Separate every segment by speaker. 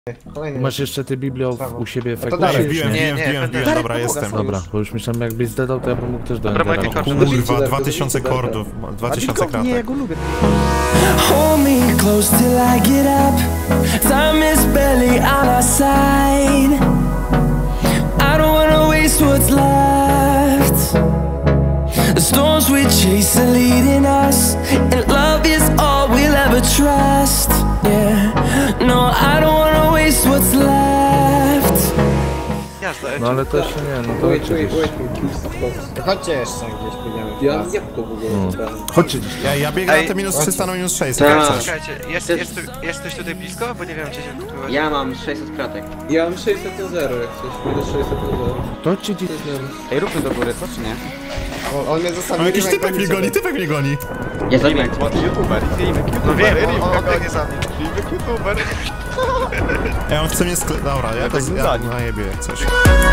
Speaker 1: Kolejny.
Speaker 2: Masz jeszcze ty biblio u siebie w
Speaker 1: dalej.
Speaker 3: Wbiłem, dobra, jestem.
Speaker 2: Dobra, bo już myślałem jakbyś zdedał, to ja bym mógł też do
Speaker 4: Dobra,
Speaker 2: Endera.
Speaker 4: jakie
Speaker 3: Kurwa, 2000 kordów, 2000
Speaker 1: Nie, ja
Speaker 3: kratek.
Speaker 1: go lubię.
Speaker 5: Hold me close till I get up. Time is barely on our side. I don't wanna waste what's left. The storms we chase are leading us, and love is all we'll ever trust. Yeah, no, I don't wanna waste what's left.
Speaker 2: No ale to jeszcze nie, no to
Speaker 1: Wait,
Speaker 2: oczywiście.
Speaker 1: Chodźcie jeszcze gdzieś pójdziemy.
Speaker 6: Jak to w ogóle?
Speaker 2: Chodźcie gdzieś.
Speaker 3: Ja biegam na te minus 300 na minus 600,
Speaker 6: Tak.
Speaker 3: jak chcesz.
Speaker 4: Czekajcie, jest ktoś tutaj blisko? Bo nie wiem, czy się tu...
Speaker 6: Ja mam 600 kratek. Ja mam 600 do 0, jak coś. Będę 600 do 0.
Speaker 2: To chodźcie gdzieś.
Speaker 1: Ej, róbmy do góry, co czy nie? On mnie zostawił.
Speaker 3: O, jakiś typek mnie goni, typek mnie goni.
Speaker 6: Ja zabiję.
Speaker 4: No wiem, on go nie zabił. YouTuber.
Speaker 3: Ja on chce mnie dobra, ja to najebię jak coś.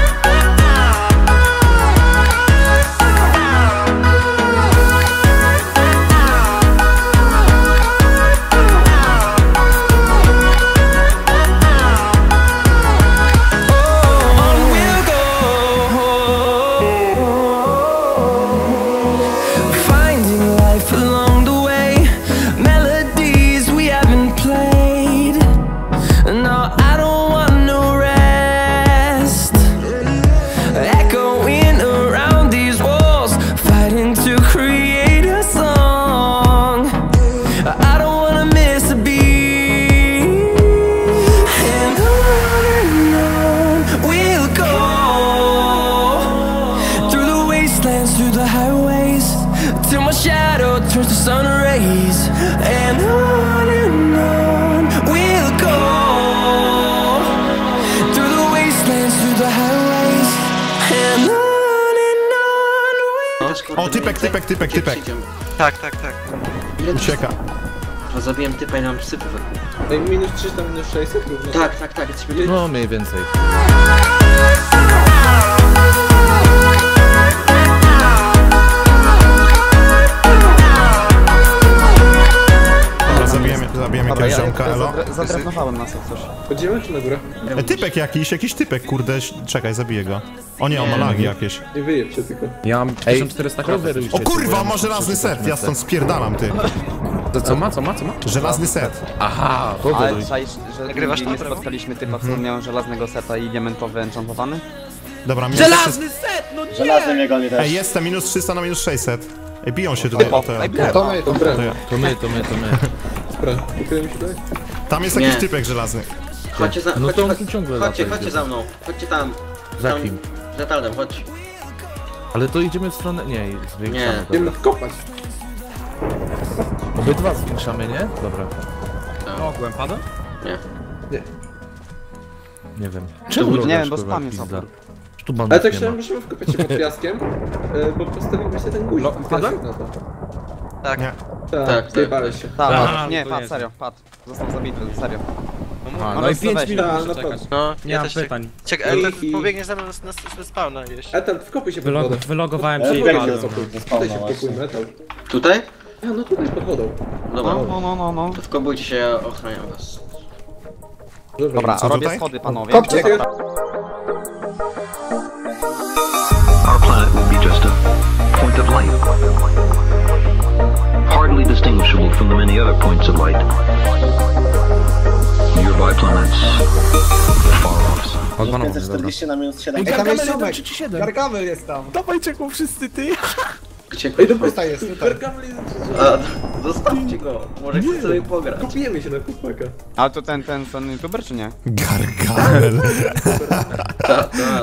Speaker 3: through the highways till my shadow turns to sun rays, and on we'll go through the wastelands, through the highways, and on we'll... O, typek.
Speaker 4: Tak.
Speaker 3: Ucieka.
Speaker 6: No zabiłem typa i mam sypy wokół.
Speaker 1: Ej, minus 300, minus 600 równo.
Speaker 6: Tak, jesteśmy...
Speaker 2: No mniej więcej.
Speaker 3: Zabiłem jakiegoś ziomka, elo.
Speaker 1: Zadrewnowałem nas jak coś.
Speaker 6: Chodzimy czy na górę?
Speaker 3: Typek jakiś typek, kurde, czekaj, zabiję go. O nie, on ma lagi jakieś.
Speaker 6: Nie wyjebcie tylko.
Speaker 2: Ja mam 1400 kratek.
Speaker 3: O kurwa, ma żelazny set, ja stąd spierdalam, ty.
Speaker 2: To co ma?
Speaker 3: Żelazny set.
Speaker 2: Aha,
Speaker 7: Ale czaisz, że
Speaker 4: Nagrywasz to?
Speaker 7: spotkaliśmy typa, co miał żelaznego seta i diamentowy enchantowany?
Speaker 3: Dobra, minus
Speaker 2: żelazny set, no nie!
Speaker 8: Żelazny mnie goni też.
Speaker 3: Ej, jestem minus 300 na minus 600. Ej, biją się tutaj o te...
Speaker 1: To my.
Speaker 2: To my.
Speaker 6: Dobra, ukryjemy się tutaj?
Speaker 3: Tam jest jakiś typek żelazny.
Speaker 6: Chodźcie za...
Speaker 2: No to on tu ciągle lata.
Speaker 6: Chodźcie za mną. Chodźcie tam.
Speaker 2: Za
Speaker 6: Tam-
Speaker 2: kim?
Speaker 6: Za Taldem, chodź.
Speaker 2: Ale to idziemy w stronę... Nie, zwiększamy.
Speaker 6: Idziemy
Speaker 1: kopać.
Speaker 2: Obydwa zwiększamy, nie? Dobra.
Speaker 7: Ogółem pada?
Speaker 2: Nie wiem.
Speaker 7: Nie wiem, bo spam jest
Speaker 2: pizda?
Speaker 7: opór.
Speaker 2: Tu banów
Speaker 6: Ale tak
Speaker 2: nie
Speaker 6: szczerze,
Speaker 2: ma.
Speaker 6: musimy wkopać się pod piaskiem, bo postawimy się ten guzik.
Speaker 7: Wpadłem?
Speaker 6: Na to.
Speaker 4: Tak.
Speaker 3: Nie.
Speaker 6: Tak, zjebałeś się.
Speaker 7: Nie, padł, serio, padł. Został zabity, serio.
Speaker 2: No i 5 minut
Speaker 6: Tak,
Speaker 2: muszę
Speaker 6: no
Speaker 2: czekać.
Speaker 4: No,
Speaker 9: Nie mam pytań.
Speaker 4: Czekaj, pobiegnie ze mną na spawna jeść.
Speaker 6: Etal, wkopuj się pod wodę.
Speaker 9: Wylogowałem się i
Speaker 8: Tutaj się
Speaker 9: padłem.
Speaker 6: Tutaj się wkopujmy, Etal. Tutaj? A, no tutaj, pod wodą. Dobra,
Speaker 7: No.
Speaker 6: to wkopujcie się, ja ochraniam was.
Speaker 7: Dobra,
Speaker 3: Co
Speaker 7: robię
Speaker 3: tutaj?
Speaker 7: schody, panowie.
Speaker 1: Kopcie.
Speaker 10: Our planet would be just a point of light, hardly distinguishable from the many other points of light. Nearby planets, far off.
Speaker 2: Od banów,
Speaker 8: 540 na minus 7.
Speaker 1: Ej, tam jest ziomek.
Speaker 2: 137.
Speaker 1: Gargamel jest tam.
Speaker 2: Dawajcie go wszyscy, ty!
Speaker 6: Gdzie
Speaker 1: Ej, dobra, jest tutaj.
Speaker 6: A, zostawcie go, może chcę sobie pograć. Kupijemy się na kupaka.
Speaker 7: Ale to ten youtuber czy nie?
Speaker 3: Gargamel.
Speaker 6: Ta,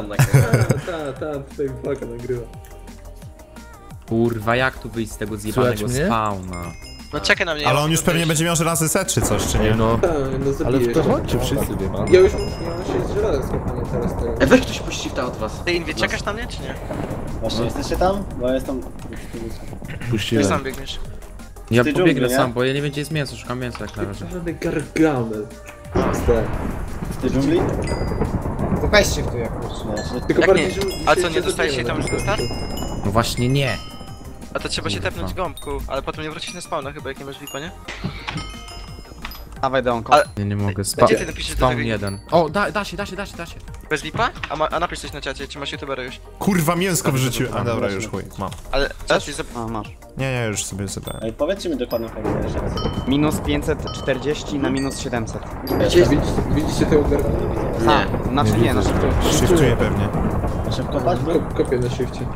Speaker 6: tutaj kupaka nagrywa.
Speaker 9: Kurwa, jak tu wyjść z tego zjebanego
Speaker 2: Słychać mnie?
Speaker 9: spawna?
Speaker 4: No czekaj na mnie.
Speaker 3: Ale on już pewnie będzie miał żelazny set czy coś, czy nie?
Speaker 2: No,
Speaker 6: Tak, no
Speaker 2: ale
Speaker 6: zabiję
Speaker 2: w to
Speaker 6: się.
Speaker 2: chodźcie wszyscy, wie pan.
Speaker 6: Ja już mam się z żelazem skopanie teraz tego. Ej, weź ktoś puści w ta od was.
Speaker 4: Ty Inwi, czekasz na mnie czy nie?
Speaker 8: Właśnie jesteście tam? Bo ja jestem...
Speaker 4: Ty
Speaker 2: Puściłem.
Speaker 4: sam biegniesz.
Speaker 9: Ja
Speaker 8: tej
Speaker 9: pobiegnę
Speaker 8: dżungli, nie?
Speaker 9: sam, bo ja nie wiem gdzie jest mięso, szukam mięsa jak na razie.
Speaker 6: Żadny gargamel.
Speaker 8: W tej dżungli?
Speaker 1: To weźcie tu jakoś.
Speaker 6: Tylko
Speaker 4: Jak
Speaker 6: bardziej,
Speaker 4: nie?
Speaker 6: że
Speaker 4: A co,
Speaker 6: dzisiaj
Speaker 4: nie
Speaker 6: się
Speaker 4: dostajesz się tam już
Speaker 6: zabijemy
Speaker 4: na start?
Speaker 9: No właśnie nie.
Speaker 4: A to trzeba się
Speaker 9: Kurwa.
Speaker 4: tepnąć gąbku, ale potem nie wrócić na spawna chyba jak nie masz VIPa, nie?
Speaker 7: Dawaj Deonko.
Speaker 4: Ale-
Speaker 9: Nie mogę.
Speaker 4: Gdzie ty napiszesz do
Speaker 9: Spawn
Speaker 4: tego?
Speaker 9: 1. O, da się.
Speaker 4: Bez lipa? A napisz coś na czacie, czy masz youtubera już?
Speaker 11: Kurwa, mięsko wrzuciłem. A dobra, już chuj, mam.
Speaker 4: Ale
Speaker 7: A, masz.
Speaker 11: Nie, już sobie zebrałem.
Speaker 8: Ej, powiedzcie mi dokładną formulę jeszcze raz.
Speaker 7: Minus 540 na minus 700.
Speaker 1: Widzicie tego garba?
Speaker 7: Nie. Znaczy nie, na szybko.
Speaker 11: Shiftuję pewnie.
Speaker 8: Szybko patrz,
Speaker 1: Kopię na shifcie.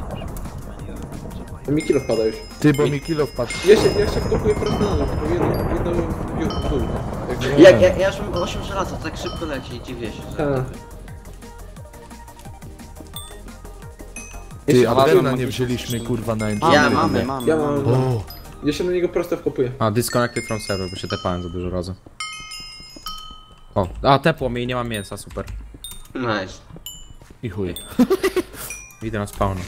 Speaker 1: Mi kilo wpada już.
Speaker 2: Ty, bo mi kilo wpadł.
Speaker 1: Ja się wkopuję prosto na dół, tylko jedno w dół.
Speaker 6: Ja już mam 8 żelaza, tak szybko leci i dziwię się, że...
Speaker 2: Ty, a Berna nie wzięliśmy kurwa na engine.
Speaker 7: Mamy.
Speaker 1: Ja mam...
Speaker 2: O,
Speaker 1: Ja się na niego prosto wkopuję.
Speaker 9: A, disconnected from server, bo się tepałem za dużo razy. O, a tepło mi i nie mam mięsa, super.
Speaker 6: Nice.
Speaker 2: i chuj.
Speaker 9: Idę na spawn.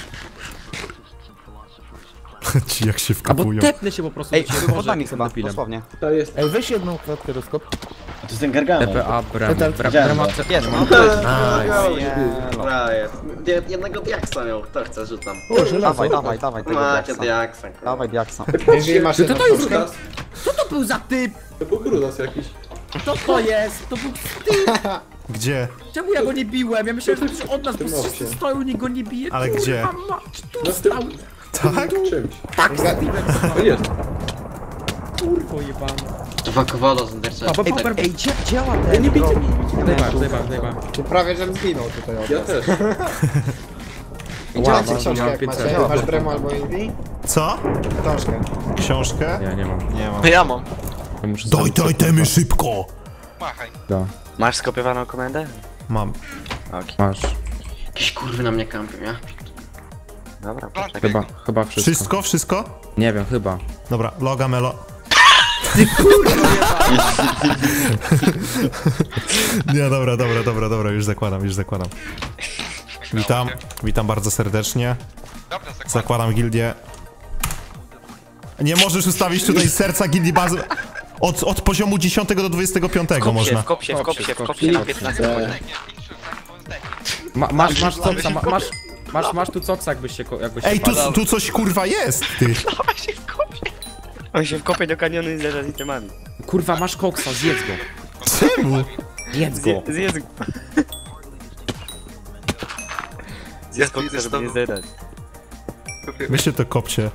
Speaker 11: Ci jak się
Speaker 9: Albo
Speaker 11: wkapują.
Speaker 9: tepnę się po prostu
Speaker 7: Ej,
Speaker 9: do ciebie,
Speaker 7: pod nami chyba,
Speaker 9: depilem.
Speaker 7: dosłownie.
Speaker 1: To jest...
Speaker 2: Ej, weź jedną klatkę rozkop.
Speaker 8: To jest ten Gargamel.
Speaker 9: TPA,
Speaker 8: Widziałem
Speaker 9: brama,
Speaker 8: go.
Speaker 7: Jest, no.
Speaker 6: Dobra, jest. Jednego diaksa miał, kto chce, rzucam.
Speaker 7: Dawaj tego
Speaker 6: Macie
Speaker 7: diaksa.
Speaker 6: diaksa.
Speaker 7: Dawaj diaksa.
Speaker 1: Jeżeli masz jedną
Speaker 9: to jest
Speaker 1: książkę,
Speaker 9: Co to był za typ?
Speaker 1: to był Brudas jakiś.
Speaker 9: Co to jest? To był typ!
Speaker 11: Gdzie?
Speaker 9: Czemu ja go nie biłem? Ja myślałem, że ktoś od nas, bo
Speaker 1: tym
Speaker 9: wszyscy
Speaker 1: opcie.
Speaker 9: stoją, nikt go nie bije.
Speaker 11: Ale
Speaker 9: Kurwa,
Speaker 11: gdzie?
Speaker 9: mać, tu
Speaker 1: No w tym...
Speaker 9: stał.
Speaker 11: Tak?
Speaker 1: Czymś.
Speaker 9: Tak, z typem.
Speaker 1: To jest.
Speaker 9: Kurwo jebany.
Speaker 6: Dwa kowoda z Endercha.
Speaker 7: Ej, działa ten.
Speaker 1: Ej, nie bijcie mnie.
Speaker 9: Zajebałem.
Speaker 1: Prawie żem zginął tutaj od Ja też.
Speaker 9: Wow,
Speaker 1: Działajcie
Speaker 9: no,
Speaker 1: książkę
Speaker 9: miałem
Speaker 1: jak
Speaker 9: 500.
Speaker 1: macie. Masz Bremo albo Invi?
Speaker 11: Co?
Speaker 1: Książkę.
Speaker 11: Książkę?
Speaker 9: Ja nie mam.
Speaker 11: Nie mam.
Speaker 4: Ja mam.
Speaker 9: To muszę
Speaker 11: Daj
Speaker 9: sobie-
Speaker 11: temy szybko!
Speaker 4: Machaj.
Speaker 9: Da.
Speaker 4: Masz skopiowaną komendę?
Speaker 11: Mam.
Speaker 9: Masz.
Speaker 6: Jakieś kurwy na mnie kampią, ja?
Speaker 4: Dobra,
Speaker 9: Chyba wszystko.
Speaker 11: Wszystko? Wszystko?
Speaker 9: Nie wiem, chyba.
Speaker 11: Dobra, loga melo. Nie, dobra, już zakładam. Witam bardzo serdecznie. Zakładam gildię. Nie możesz ustawić tutaj serca gildii bazy. Od poziomu 10 do 25 można.
Speaker 4: W kopsie na 15.
Speaker 9: Masz coksa, masz tu coksa, jakbyś się
Speaker 11: Ej,
Speaker 9: padał.
Speaker 11: tu coś kurwa jest, ty.
Speaker 4: On się wkopie do kanionu i zderza z itemami.
Speaker 9: Kurwa, masz koksa, zjedz go.
Speaker 11: Czemu?
Speaker 9: Jedz go.
Speaker 4: Zjedz go. Zjedz koksa, żeby nie zderać.
Speaker 11: Wy się to kopcie.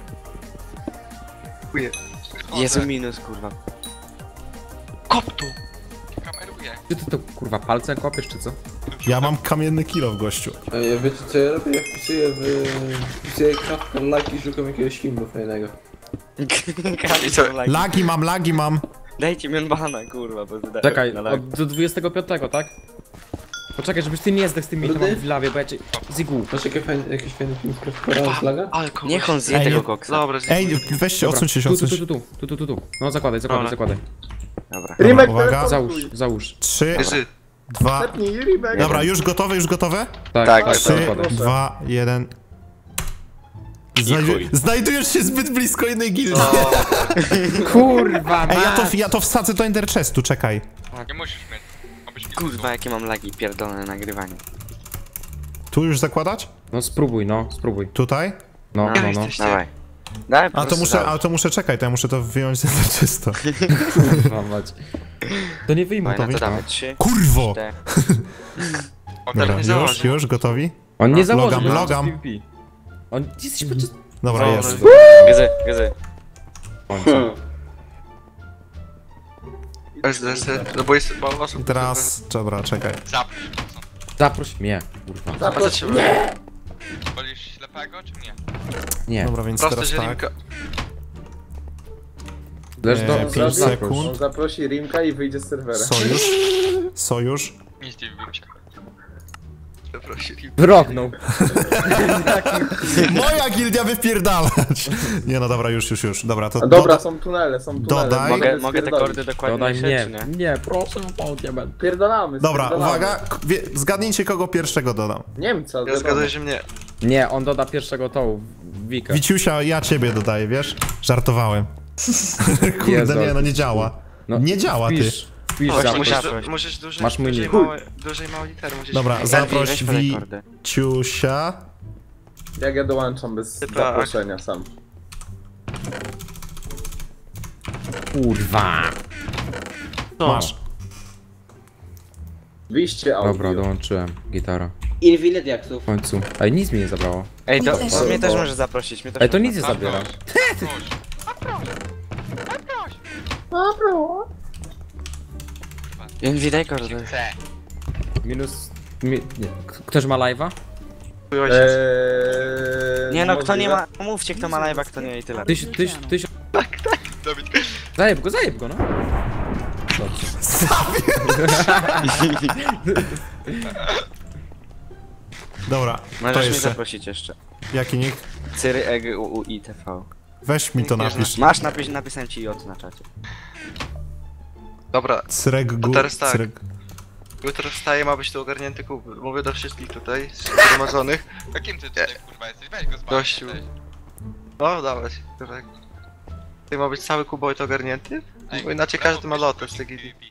Speaker 4: Jezu minus, kurwa. Kop tu! Kameruję.
Speaker 9: Czy ty to kurwa palcem kopiesz, czy co?
Speaker 11: Ja mam kamienny kilo w gościu.
Speaker 1: Ej, wiecie co ja robię? Ja wpisuję kawkę laki i szukam jakiegoś himnu fajnego.
Speaker 4: I co?
Speaker 11: Lagi mam.
Speaker 4: Dajcie mi bana, kurwa, bo zda...
Speaker 9: Czekaj,
Speaker 4: na lag.
Speaker 9: do 25, tak? Poczekaj, żebyś ty nie zdechł z tymi
Speaker 1: Rudy?
Speaker 9: itemami w lawie, bo ja cię... Zigu.
Speaker 1: Masz jakieś fajne himno z laga?
Speaker 4: Niech on zje
Speaker 11: Ej,
Speaker 4: tego
Speaker 11: nie-
Speaker 4: koksa. Dobra,
Speaker 11: Ej, weźcie, odsuńcie się, odsuńcie się.
Speaker 9: Tu. No zakładaj.
Speaker 4: Dobra.
Speaker 11: Dobra, uwaga.
Speaker 9: Załóż.
Speaker 11: 3, 2... Dobra, już gotowe?
Speaker 4: Tak,
Speaker 11: 3,
Speaker 9: zakładaj.
Speaker 11: 2, 1... Znajdujesz się zbyt blisko jednej gildii.
Speaker 9: Kurwa,
Speaker 11: Ej, ja to wsadzę do Ender Chestu, czekaj.
Speaker 4: Nie musisz mieć. Kurwa, jakie mam lagi pierdolone nagrywanie.
Speaker 11: Tu już zakładać?
Speaker 9: No spróbuj.
Speaker 11: Tutaj?
Speaker 9: No.
Speaker 4: Dawaj. Daj,
Speaker 11: A to muszę czekaj, to ja muszę to wyjąć z Ender Chesta.
Speaker 9: Kurwa mać. To nie wyjmę
Speaker 4: No
Speaker 9: to.
Speaker 4: to dawaj, 3,
Speaker 11: Kurwo!
Speaker 4: 4.
Speaker 11: Dobra, już, gotowi?
Speaker 9: On nie założy,
Speaker 11: Logam,
Speaker 9: bo
Speaker 11: logam.
Speaker 9: jest PvP. On jesteś podczas...
Speaker 11: Dobra, jest.
Speaker 4: Gazy. No bo jest mało osób.
Speaker 11: I teraz, dobra, czekaj.
Speaker 9: Zaproś mnie, kurwa.
Speaker 4: Zaproś mnie. Wolisz ślepego czy nie?
Speaker 9: Nie.
Speaker 11: Dobra, więc
Speaker 4: Proste,
Speaker 11: teraz
Speaker 4: że
Speaker 11: tak.
Speaker 4: Rimka...
Speaker 9: Lecz do...
Speaker 11: 5
Speaker 9: zaproś.
Speaker 11: sekund.
Speaker 1: Zaprosi Rimka i wyjdzie z serwera.
Speaker 11: Sojusz.
Speaker 4: Nie zdziwiłbym się. Zaprosi Rimka.
Speaker 9: Wyrognął.
Speaker 11: Moja gildia wypierdalać! Nie no, dobra, już. Dobra, to
Speaker 1: Dobra, są tunele.
Speaker 11: Dodaj.
Speaker 4: Mogę te kordy dokładnie
Speaker 9: Dodaj
Speaker 4: myśleć,
Speaker 9: mnie.
Speaker 4: czy nie?
Speaker 9: Nie, proszę o diament.
Speaker 1: Pierdolamy.
Speaker 11: Dobra,
Speaker 1: spierdolamy.
Speaker 11: uwaga, zgadnijcie kogo pierwszego dodam.
Speaker 1: Niemca,
Speaker 4: Ja zgaduję, że mnie.
Speaker 9: Nie, on doda pierwszego tą Wikę.
Speaker 11: Wiciusia, ja ciebie dodaję, wiesz? Żartowałem. Kurde,
Speaker 9: Jezu.
Speaker 11: nie, no nie działa.
Speaker 9: No,
Speaker 11: Nie działa, ty.
Speaker 9: Wpisz zaproś.
Speaker 4: Musisz dłużej,
Speaker 9: Masz mój
Speaker 4: dłużej
Speaker 9: nick.
Speaker 4: mało liter. Musisz
Speaker 11: Dobra, zaproś
Speaker 4: weź podaj kordy.
Speaker 11: Wiciusia.
Speaker 1: Jak ja dołączam bez zaproszenia sam.
Speaker 9: Kurwa.
Speaker 11: Masz.
Speaker 6: Wyjście audio.
Speaker 9: Dobra, dołączyłem. Gitara.
Speaker 6: Infinite jaksów.
Speaker 9: W końcu. Ej, nic mi nie zabrało.
Speaker 7: Ej, to mnie też możesz zaprosić. Mnie też
Speaker 9: Ej, to nic nie zabiera.
Speaker 7: Widać kordy.
Speaker 9: Minus... Nie. Ktoś ma live'a?
Speaker 7: Nie no, kto nie ma... Mówcie kto ma live'a, kto nie i tyle.
Speaker 9: Tyś... Zajeb go, no. Dobrze.
Speaker 11: Dobra, to
Speaker 7: Możesz mnie
Speaker 11: jeszcze.
Speaker 7: zaprosić jeszcze.
Speaker 11: Jaki nick?
Speaker 7: Cyry EGUUITV.
Speaker 11: Weź mi to napisz.
Speaker 7: Masz napisałem ci J na czacie.
Speaker 4: Dobra,
Speaker 11: Cyrek gu...
Speaker 4: teraz tak.
Speaker 11: Cyrek.
Speaker 4: jutro wstaje, ma być to ogarnięty kubel. Mówię do wszystkich tutaj zgromadzonych.
Speaker 12: Jakim ty tutaj kurwa jesteś? Weź go z bani,
Speaker 4: Gościu. No, dawać. Ty ma być cały kuboid ogarnięty? Bo inaczej każdy ma lotę z tej gildii.